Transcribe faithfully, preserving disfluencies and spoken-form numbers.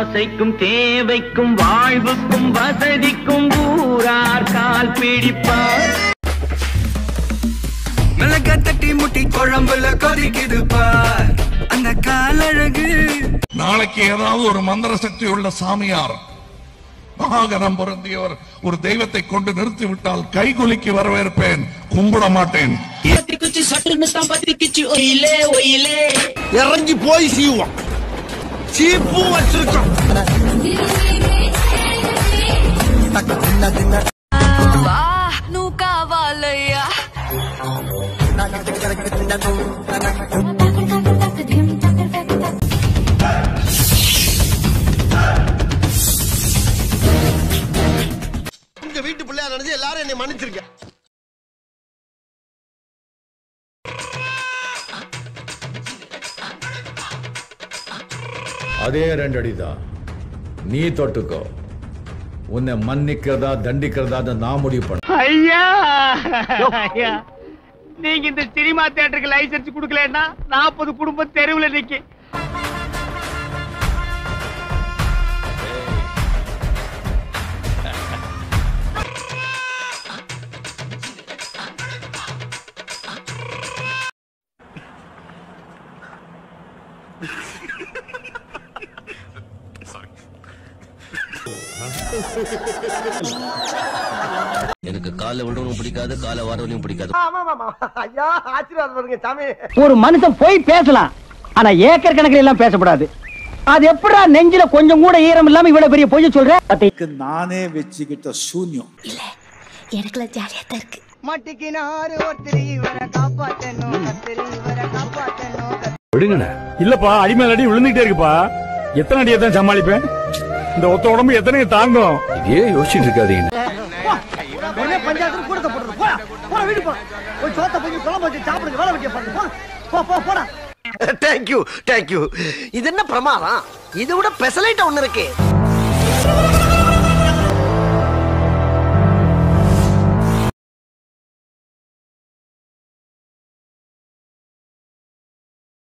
ஆசைக்கும் தேவைக்கும் வாழ்வுக்கும் வசதிக்கும் ஊரார் கால் பிடிப்பார். மிளகா தட்டி முட்டி குழம்புல கொதிக்குது பார் அந்த காலழகு. நாளைக்கு ஏதாவது ஒரு மந்திர சக்தி உள்ள சாமியார் மகாகணம் பொருந்தியவர் ஒரு தெய்வத்தை கொண்டு நிறுத்திவிட்டால் கைகுலுக்கி வரவேற்பேன், கும்பிட மாட்டேன். இறங்கி போய் சீவோம், சீப்பு வச்சிருக்கோம். నువ్వు కావాలయ్యా உங்க வீட்டு பிள்ளையா நினைச்சு எல்லாரும் என்னை மன்னிச்சிருக்க. அதே ரெண்டடிதான் நீ தொட்டுக்கோ. உன்னை மன்னிக்கிறதா தண்டிக்கிறதா நான் முடிவு பண்ண. ஐயா ஐயா, நீங்க இந்த சினிமா தியேட்டருக்கு லைசன்ஸ் கொடுக்கலன்னா நாற்பது குடும்பம் தெருவில் நிக்கி. எனக்கு காலை விடவும் பிடிக்காது, காலை வாரவனையும் பிடிக்காது. ஐயா ஆசீர்வாதம் பண்ணுங்க சாமி. ஒரு மனுஷன் போய் பேசலாம், ஆனா ஏக்கர் கணக்கில் எல்லாம் பேசக்கூடாது. அது எப்படா நெஞ்சில கொஞ்சம் கூட ஈரம் இல்லாம இவ்வளவு பெரிய பொய் சொல்ற? நானே வச்சுக்கிட்ட சூன்யம் இல்ல, எனக்குலாம் ஜாலியா தான் இருக்கு. மட்டிக்கினாரு ஒருத்தர் இவரை காப்பாத்தணும், கத்திரி இவரை காப்பாத்தணும். விடுங்கண்ணா. இல்லப்பா, அடிமேல் அடி விழுந்துகிட்டே இருக்குப்பா. எத்தனை அடியை தான் சமாளிப்பேன்? இந்த ஒத்த உடம்பு எத்தனை தாங்கும்? இதே யோசிச்சுட்டு இருக்காதீங்க. பஞ்சாயத்து கூடத்தை போடுறது. போடா போடா, வீடு போடா. ஒரு சோத்த போய் குழம்பு வச்சு சாப்பிடுங்க, வேலை வெட்டிய பாருங்க. போ போ போடா. Thank you thank you. இது என்ன பிரமாதம்? இதை விட பெசலைட்ட ஒண்ணு இருக்கு.